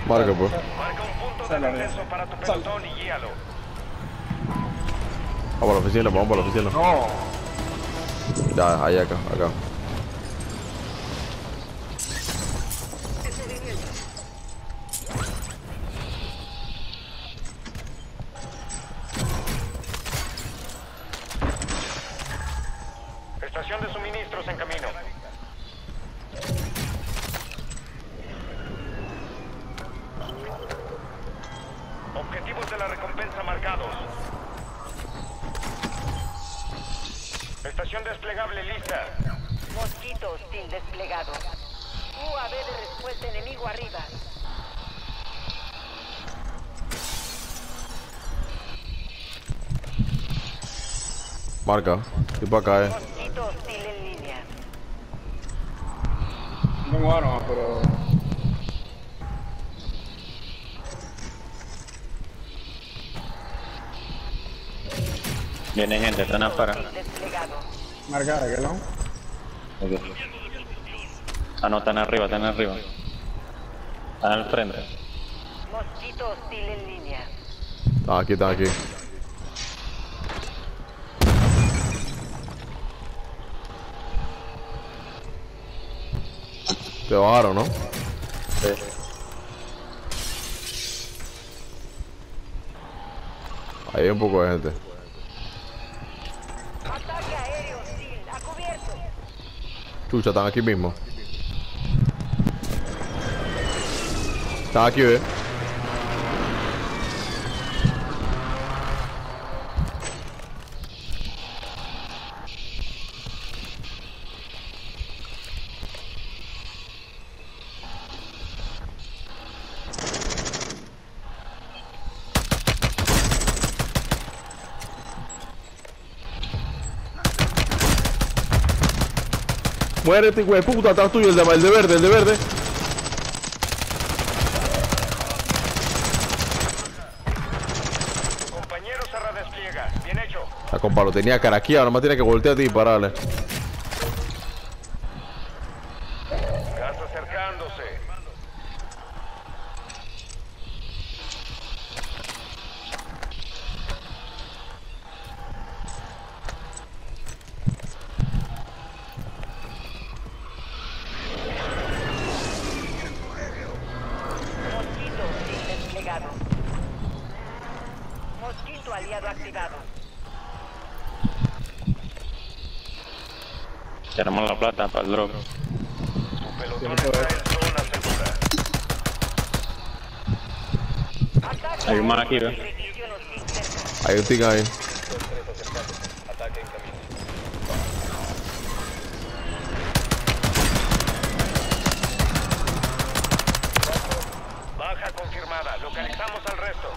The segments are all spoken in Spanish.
Marca, pues. Marca un punto de regreso para tu pelotón y guíalo. Vamos a la oficina, vamos para la oficina. No. Ya, ahí acá. Estación de suministros en camino. Objetivos de la recompensa marcados. Estación desplegable lista. Mosquito hostil desplegado. UAV de respuesta enemigo arriba. Marca. Estoy para acá, Mosquito hostil en línea. No tengo armas, pero... Viene gente, están afuera. Hostil desplegado. Marcar, ¿qué no? Ok. Ah, no, están arriba. Están al frente. Mosquito hostil en línea. Están aquí. Te bajaron, ¿no? Sí. Ahí hay un poco de gente. Ataque aéreo hostil. A cubierto. Chucha, están aquí mismo. Están aquí, ve. Muérete, güey, puta, atrás tuyo, el de verde. Compañero se redespliega. Bien hecho. La compa lo tenía caraqueado, nomás tiene que voltear y dispararle. Gas acercándose. Mosquito hostil desplegado. Mosquito aliado activado. Tenemos la plata para el drop. Tu pelotón está en zona segura. Ataque Hay un man aéreo aquí, ¿ve? y requisición hostil cerca. Hay un tic ahí. Ataque en camino. Baja confirmada. Localizamos al resto.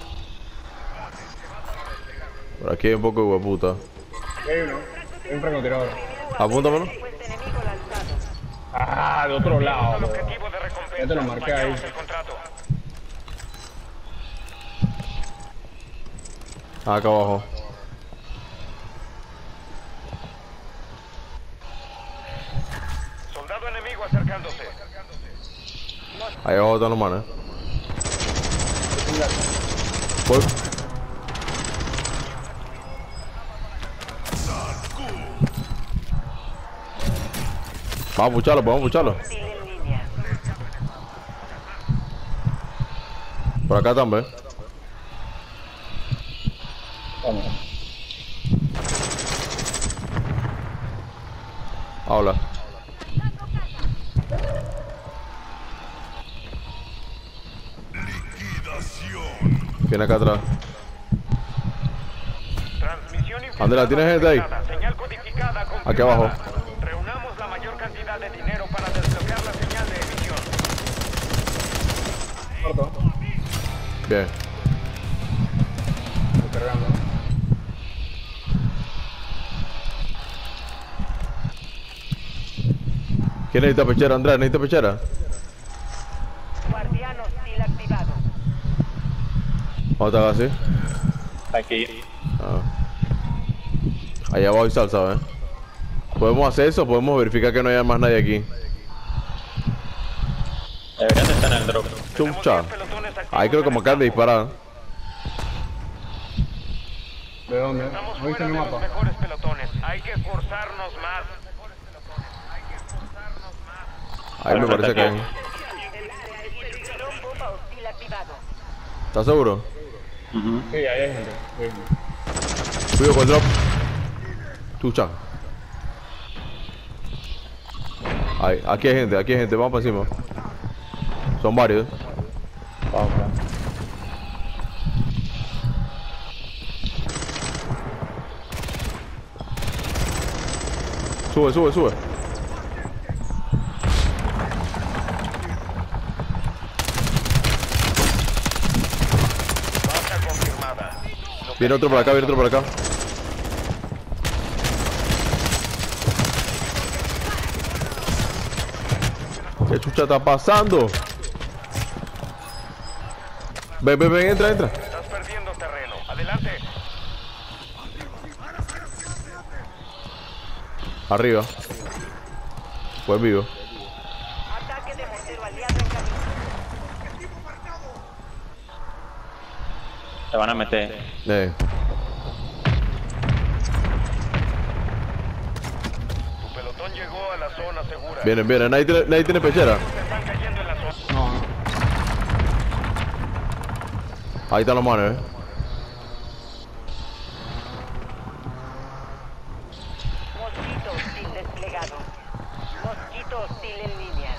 Por aquí hay un poco de hueputa. Hay uno. Hay un francotirador. Apúntamelo. Respuesta enemigo lanzado. Ah, de otro lado. El bro. objetivo de recompensa. Ya te lo marqué ahí. Fallamos el contrato. Acá abajo. Soldado enemigo acercándose. Ahí abajo están los manes. Voy. Vamos a pucharlo. Hostil en línea. Por acá también. Vamos. Habla. Viene acá atrás. Transmisión Andrea, ¿tienes gente ahí? Señal codificada confirmada. Aquí abajo. Reunamos la mayor cantidad de dinero para desbloquear la señal de emisión. Corto. Bien. Estoy cargando. ¿Quién necesita pechera, Andrea? ¿Necesita pechera? Guardián hostil activado. ¿Dónde está así? Aquí. Ah. Allá abajo hay salsa, ¿eh? ¿Podemos hacer eso? ¿Podemos verificar que no haya más nadie aquí? Deberían de estar en el drop. Chucha. Pelotones activos Ahí creo que en me el acaban de campo. disparar. ¿De dónde? Estamos ¿No viste fuera en de el los mapa? mejores pelotones. Hay que esforzarnos más. Ahí me parece que hay. Dron bomba hostil activado. ¿Estás seguro? Ujú. Sí, ahí hay gente. Sí. Cuidado con el drop. Chucha. Ahí, aquí hay gente, vamos para encima. Son varios. Vamos, vamos. Sube. Baja confirmada. Viene otro por acá. ¿Qué chucha está pasando? Ven, entra. Estás perdiendo terreno. Adelante. Arriba. Pues vivo. Ataque de mortero aliado en camino. Te van a meter. Tu pelotón llegó a la zona segura. Vienen. Nadie tiene pechera. Se están cayendo en la zona. No, no. Ahí están los manos, Mosquito hostil desplegado. Mosquito hostil en línea.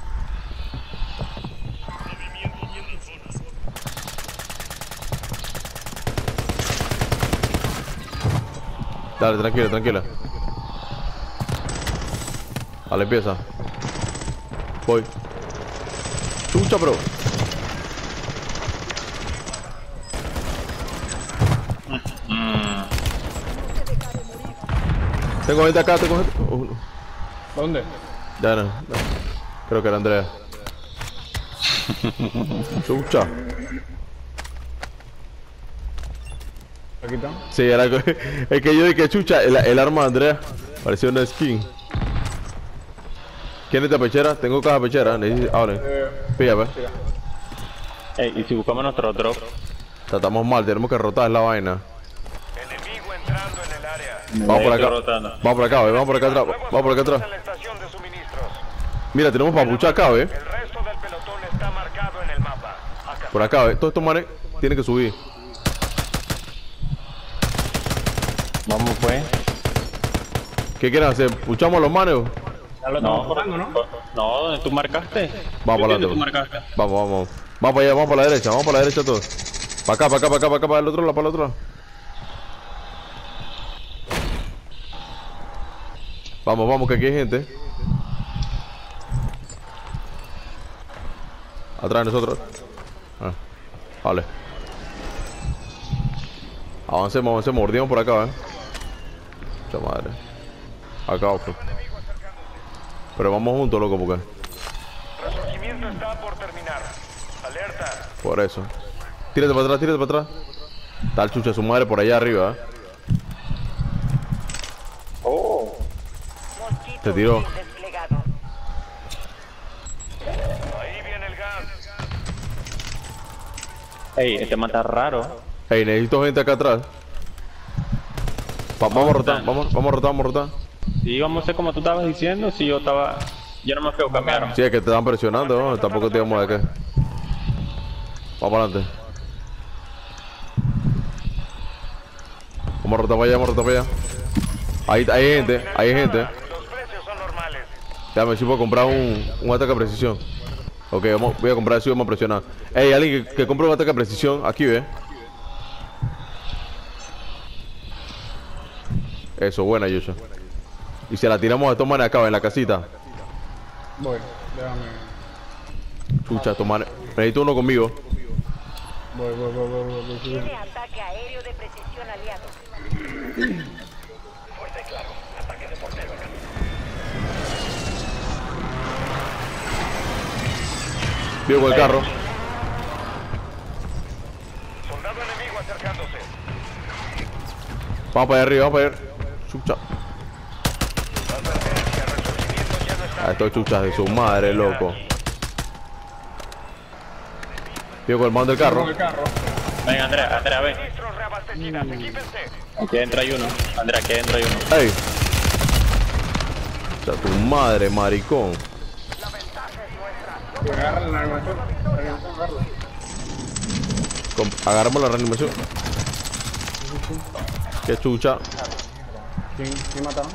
Dale, tranquila. Dale, empieza. Voy. Chucha, bro. Tengo gente acá, ¿Dónde? Ya no. Creo que era Andrea. Chucha. Aquí está. Sí, era es que yo dije chucha, el arma de Andrea parecía una skin. ¿Quién es esta pechera? Tengo caja pechera, abren. Pilla, pues. Ey, y si buscamos nuestro drop. Estamos mal, tenemos que rotar la vaina. Enemigo entrando en el área. Vamos por acá. Estoy rotando. Vamos por acá, vamos por acá atrás. Vamos por acá atrás. En la estación de suministros. Mira, tenemos papucha acá, El resto del pelotón está marcado en el mapa. Acá. Por acá, todos estos manes tienen que subir. Vamos, pues. ¿Qué quieren hacer? ¿Puchamos a los manes? Ya lo estamos cortando, ¿no? No, donde tú marcaste. Vamos para ¿Dónde tú adelante. marcaste? Vamos para allá, vamos para la derecha todos. Para acá, para el otro lado, Vamos, que aquí hay gente. Atrás de nosotros. Vale. Avancemos, mordimos por acá, Mucha madre. Acá, pues. Pero vamos juntos, loco, porque. Resurgimiento está por terminar. Alerta. Por eso. Tírate para atrás. Está el chucha de su madre por allá arriba, Oh. Mosquito Te tiró. hostil desplegado. Ahí viene el gas. Ey, este mata raro. Ey, necesito gente acá atrás. Vamos a rotar, vamos a rotar. Sí, vamos a hacer como tú estabas diciendo. Si yo estaba. Yo no me fui a cambiar. Sí, es que te están presionando, ¿no? Tampoco te íbamos de acá. Vamos adelante. Vamos a rotar para allá, Ahí hay gente. Los precios son normales. Déjame si puedo comprar un ataque a precisión. Ok, voy a comprar eso y vamos a presionar. Ey, alguien que compre un ataque a precisión, aquí ve. Eso, buena, Yusha. Y se la tiramos a tomar acá, en la casita. Voy, déjame. Chucha, tomar. Necesito uno conmigo. Voy. Tiene ataque aéreo de precisión aliado. Vivo con el carro. Soldado enemigo acercándose. Vamos para allá arriba, Chucha. Advertencia, resurgimiento ya no está. A estos chuchas de su madre, loco. Tío, con el man del carro. Con el carro. Venga, Andrea, ven. Suministros reabastecidas, equípense. Aquí entra hay uno. Andrea, aquí entra hay uno. ¡Ey! O sea, tu madre, maricón. Agarra la animación. Agarramos la reanimación. Qué chucha. ¿Quién mataron?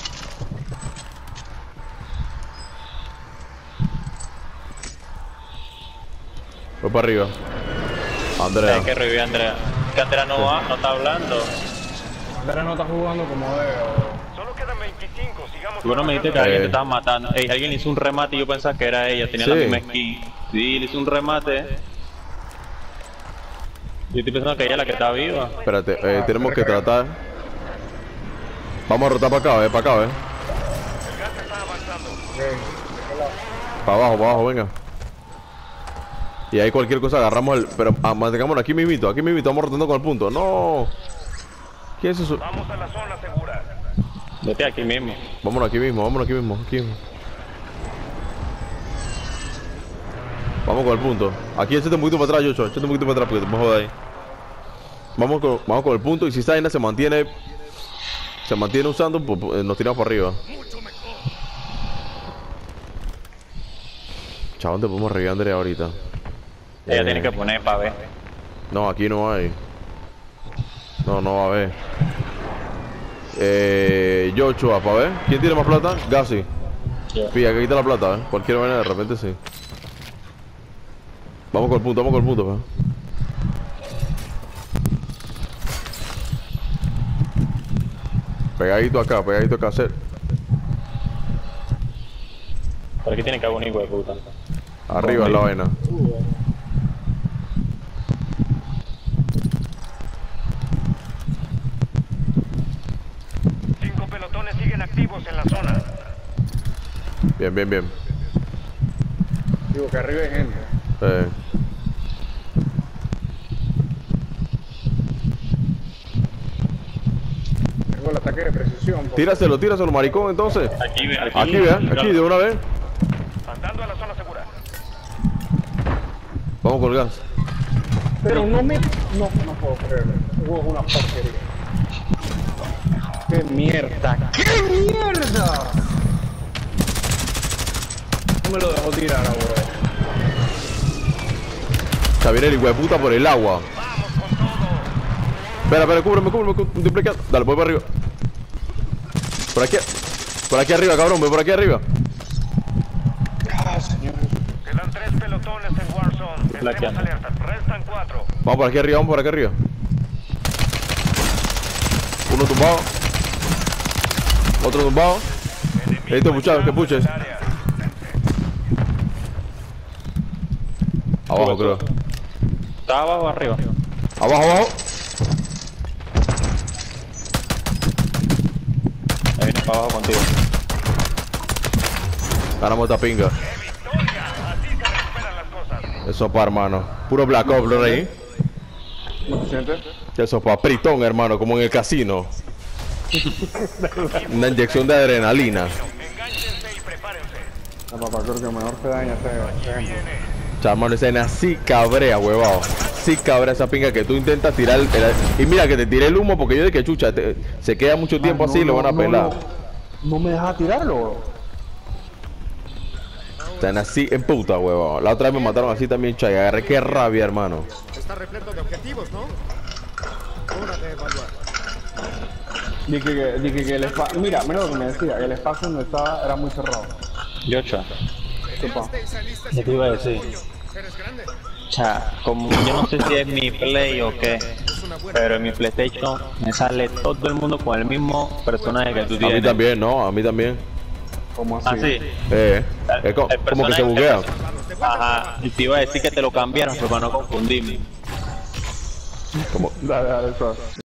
Voy para arriba. Andrea. Hay que revivir a Andrea. Que Andrea no va, no está hablando. Andrea no está jugando como debe. Solo quedan 25, sigamos Tú no me dijiste que trabajando. alguien te estaba matando. Ey, alguien hizo un remate y yo pensaba que era ella. Tenía Sí. la misma skin. Sí, le hizo un remate. Yo estoy pensando que ella es la que está viva. Espérate, tenemos que tratar. Vamos a rotar para acá, El gas está avanzando. Para abajo, venga. Y ahí cualquier cosa agarramos el. Pero mantengámonos aquí mismito, vamos rotando con el punto. ¡No! ¿Qué es eso? Vamos a la zona segura. Vete aquí mismo. Vámonos aquí mismo. Vamos con el punto. Aquí échate un poquito para atrás, Joshua. Échate un poquito para atrás porque te me jodas ahí. Vamos con el punto y si esta vaina se mantiene usando, pues nos tiramos para arriba. Chabón, te podemos revivir, Andrea, ahorita. Ella tiene que poner para ver. No, aquí no hay. No va a haber. Joshua, para ver. ¿Quién tiene más plata? Gassi. Yo. Pilla, que quita la plata, Cualquier manera, de repente sí. Vamos con el punto, pues. Pegadito acá, hacer. Por aquí tiene que haber un hijo de puta. Arriba es la vaina. Cinco pelotones siguen activos en la zona. Bien. Digo que arriba hay gente. Tengo el ataque de precisión. Tíraselo, maricón, entonces. Aquí, Aquí, de una vez. Andando a la zona segura. Vamos con el gas. Pero no puedo creerlo. El juego es una porquería. ¡Qué mierda! No me lo dejó tirar ahora. Xavier, el hijo de puta por el agua. Espera, cúbreme, multiplica. Dale, voy para arriba. Por aquí arriba, cabrón, voy por aquí arriba. Quedan 3 pelotones en Warzone. Estemos Flaqueando. alertas. Restan 4. Vamos por aquí arriba, Uno tumbado. Otro tumbado. Listo, muchachos, que puches. Abajo, creo. ¿Está abajo o arriba? Abajo. Ahí viene para abajo contigo. Ganamos esta pinga. Victoria. Así se recuperan las cosas. Eso pa' hermano. Puro Black Ops, ¿no, ahí? ¿No te sientes? Eso pa' Pritón, hermano, como en el casino. Una inyección de adrenalina. Engánchense y prepárense. No, papá, creo que mejor se daña este ejemplo. Chao, hermano, esa vaina sí cabrea, huevado. Sí cabrea esa pinga que tú intentas tirar y mira que te tiré el humo porque yo de que chucha, se queda mucho tiempo así y lo van a pelar. No me deja tirarlo. Están así en puta, huevado. La otra vez me mataron así también, chay. Agarré qué rabia, hermano. Está repleto de objetivos, ¿no? Hora de evaluar. Dije que el espacio... Mira lo que me decía, que el espacio donde estaba era muy cerrado. Yocha. Peleaste y saliste ¿Qué sin te iba a un decir? orgullo. Eres grande. Cha, como yo no sé si es mi play o qué, pero en mi PlayStation me sale todo el mundo con el mismo personaje que tú A tienes. mí también, ¿no? A mí también. ¿Cómo así? Ah, sí. Es como que se personaje- buguea. Ajá, y te iba a decir que te lo cambiaron, pero para no confundirme. Como, Dale, suave.